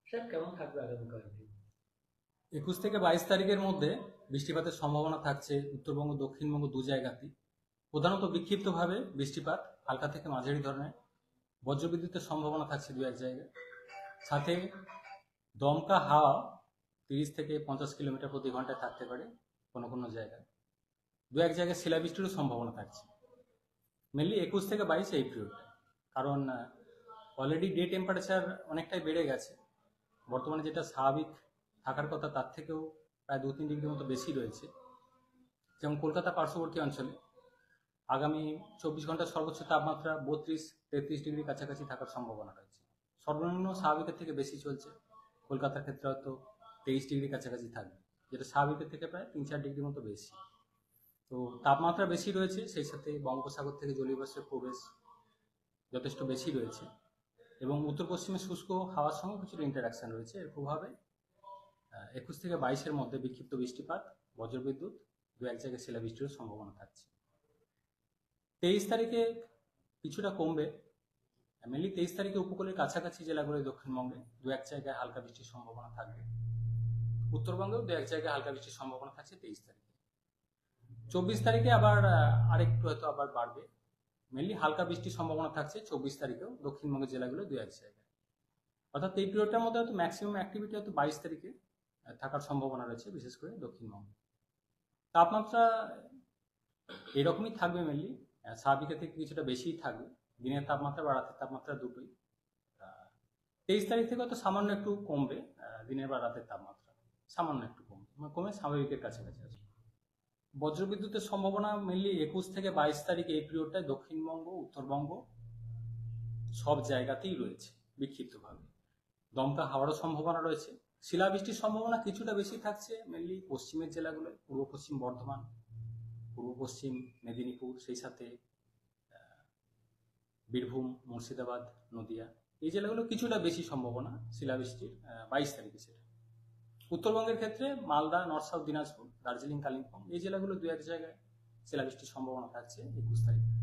Sir কেমন থাকবে আগামী কয়েকদিন? 21 থেকে 22 তারিখের মধ্যে বৃষ্টিপাতের সম্ভাবনা থাকছে উত্তরবঙ্গ দক্ষিণবঙ্গ দু জায়গাতেই। প্রধানত বিক্ষিপ্তভাবে বৃষ্টিপাত, হালকা থেকে মাঝারি ধরনের। বজ্রবিদ্যুতের সম্ভাবনা থাকছে দু এক জায়গায়। সাথে দমকা হাওয়া 30 থেকে 50 কিলোমিটার প্রতি ঘন্টায় থাকতে পারে কোনো কোনো জায়গায়। দু এক জায়গায় শিলাবৃষ্টিরও সম্ভাবনা থাকছে। মেনলি 21 থেকে 22 এই পিরিয়ডটা। কারণ অলরেডি ডে টেম্পারেচার অনেকটাই বেড়ে গেছে। বর্তমানে যেটা স্বাভাবিক থাকার কথা তার থেকেও প্রায় 2-3 ডিগ্রি মতো বেশি রয়েছে। যেমন কলকাতা পার্শ্ববর্তী অঞ্চলে আগামী 24 ঘন্টার সর্বোচ্চ তাপমাত্রা 32-33 ডিগ্রি কাছাকাছি থাকার সম্ভাবনা রয়েছে। সর্বনিম্ন স্বাভাবিকের থেকে বেশি চলছে। কলকাতার ক্ষেত্রে হয়তো 23 ডিগ্রি কাছাকাছি থাকবে, যেটা স্বাভাবিকের থেকে প্রায় 3-4 ডিগ্রি মতো বেশি। তো তাপমাত্রা বেশি রয়েছে, সেই সাথে বঙ্গোপসাগর থেকে জলীয় বাষ্পের প্রবেশ যথেষ্ট বেশি রয়েছে এবং উত্তর পশ্চিমে শুষ্ক হাওয়ার সঙ্গে কিছুটা ইন্টারাকশন রয়েছে। এর প্রভাবে 21 থেকে 22-এর মধ্যে বিক্ষিপ্ত বৃষ্টিপাত, বজ্রবিদ্যুৎ, দু এক জায়গায় শিলাবৃষ্টির সম্ভাবনা থাকছে। 23 তারিখে কিছুটা কমবে। মেনলি 23 তারিখে উপকূলের কাছাকাছি জেলাগুলো দক্ষিণবঙ্গে দু এক জায়গায় হালকা বৃষ্টির সম্ভাবনা থাকবে। উত্তরবঙ্গেও দু এক জায়গায় হালকা বৃষ্টির সম্ভাবনা থাকছে 23 তারিখে। 24 তারিখে আবার আরেকটু হয়তো আবার বাড়বে। মেনলি হালকা বৃষ্টির সম্ভাবনা থাকছে 24 তারিখেও দক্ষিণবঙ্গের জেলাগুলো দু এক জায়গায়। অর্থাৎ এই পিরিয়ডটার মধ্যে হয়তো ম্যাক্সিমাম অ্যাক্টিভিটি হয়তো 22 তারিখে থাকার সম্ভাবনা রয়েছে, বিশেষ করে দক্ষিণবঙ্গে। তাপমাত্রা এরকমই থাকবে মেনলি, স্বাভাবিকের থেকে কিছুটা বেশিই থাকবে। দিনের তাপমাত্রা বা রাতের তাপমাত্রা দুটোই। 23 তারিখ থেকে হয়তো সামান্য একটু কমবে, দিনের বা রাতের তাপমাত্রা সামান্য একটু কমবে, কমে স্বাভাবিকের কাছাকাছি আসবে। বজ্রবিদ্যুতের সম্ভাবনা মেনলি 21 থেকে 22 তারিখ এই পিরিয়ডটায় দক্ষিণবঙ্গ, উত্তরবঙ্গ সব জায়গাতেই রয়েছে বিক্ষিপ্তভাবে। দমকা হাওয়ারও সম্ভাবনা রয়েছে। শিলাবৃষ্টির সম্ভাবনা কিছুটা বেশি থাকছে মেনলি পশ্চিমের জেলাগুলোয়, পূর্ব পশ্চিম বর্ধমান, পূর্ব পশ্চিম মেদিনীপুর, সেই সাথে বীরভূম, মুর্শিদাবাদ, নদিয়া, এই জেলাগুলো কিছুটা বেশি সম্ভাবনা শিলাবৃষ্টির 22 তারিখে। সেটা উত্তরবঙ্গের ক্ষেত্রে মালদা, নর্থ সাউথ দিনাজপুর, দার্জিলিং, কালিম্পং এই জেলাগুলো দু এক জায়গায় শিলাবৃষ্টির সম্ভাবনা থাকছে 21 তারিখে।